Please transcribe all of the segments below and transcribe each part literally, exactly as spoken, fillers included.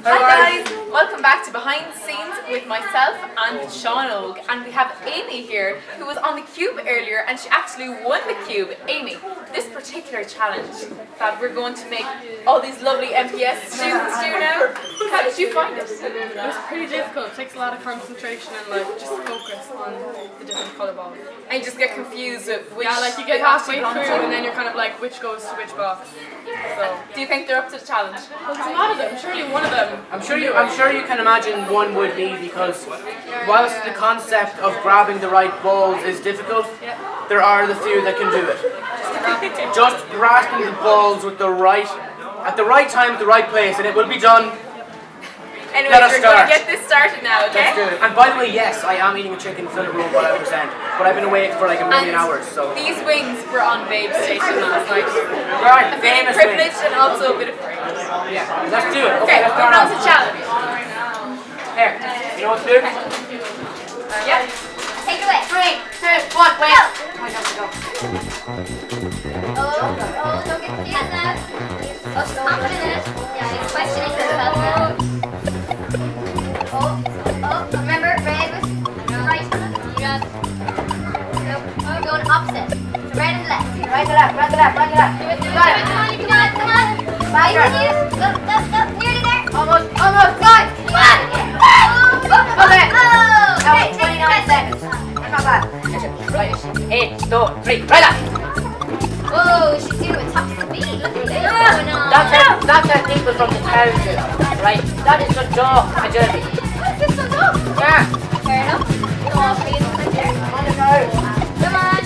Hi guys, welcome back to Behind the Scenes with myself and Sean Og, and we have Amy here who was on the cube earlier and she actually won the cube. Amy, this particular challenge that we're going to make all these lovely M P S students do now, how did you find it? It was pretty difficult. It takes a lot of concentration and like just focus on the different colour balls. And you just get confused with which Yeah, like you get halfway through and then you're kind of like which goes to which box. So do you think they're up to the challenge? well, there's a lot of them. Surely one of them. I'm sure you. I'm sure you can imagine one would be, because whilst the concept of grabbing the right balls is difficult, there are the few that can do it. Just grasping the balls with the right, at the right time, at the right place, and it will be done. Anyway, Let us we're start. going to get this started now, okay? Let's do it. And by the way, yes, I am eating a chicken fillet roll while I present, but I've been awake for like a million And hours. So these wings were on Babe Station last night. right, A feeling famous privileged wings. and also a bit of free. Yeah, let's do it. Okay, let's we're start on off. to challenge. Here, you know what to do? Yeah. Take it away. Three, two, one, wait. Go. Oh my god, go. Oh, oh, don't get confused now. Oh, she's confident in it. Yeah, she's questioning herself now. Oh, oh, remember, red was right. You got nope. We're going opposite. So right and left. Right to left, right to left, right to left. Do it, do it, do it. Come on, come on, come on. Five confused. Go, go, go. Nearly there. Almost, almost, got it. Come on. Oh, oh, Okay. oh. That Okay, was take twenty-nine it. seconds. That's not bad. Right, eight, two, three, right up. Oh, she's doing it top speed. Look at this going on. That's it. That's it. People from the couches, right? That is the jaw agility. What's this one's off? Yeah. Fair enough. Come on, please. Right there. On the nose. Come on.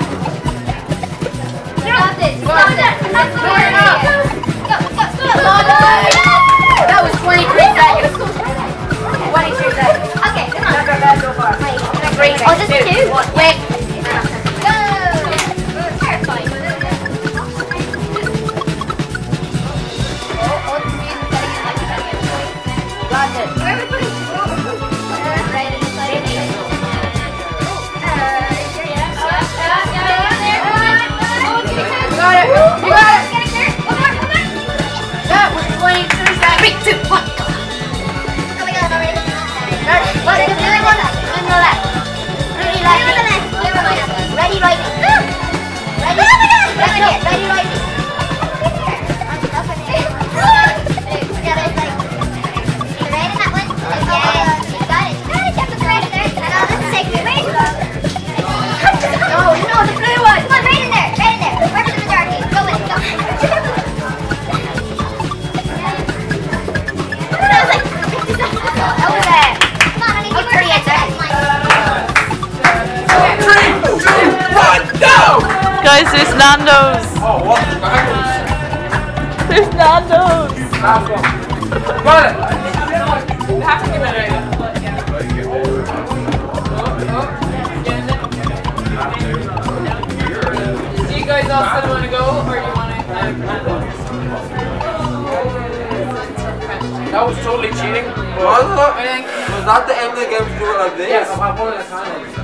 You got this. You got this. That's the Fair word. enough. Go, go, go. Come on, guys. That was twenty-three seconds. twenty-three seconds. Okay, come on. That's our best so far. Wait. Three, Oh, just two, two? one. Wait. Go. Terrifying. Oh, oh, the music's getting it, like, getting it. Got it. Where are we putting? Uh, right in the side of me. Uh, yeah, yeah, yeah, yeah, there. Oh, it's getting there. You got it. You got it. It's getting there. One more, one more. That was twenty-three seconds. Three, two, one, go. Oh my god, already. Ready, ready, Ready, ready, one. on the left. Ready, right. Ready, right. Ready, ready, right. Ready, right. Guys, there's Nando's. Oh, what? Nando's. There's Nando's. Last one. Got it. You have to give it a Do you guys all still want to go, or you want to? Um, That was totally cheating. Was what do you think? that? Was that the end of the game to do it like this? Yes, I'm one at a time.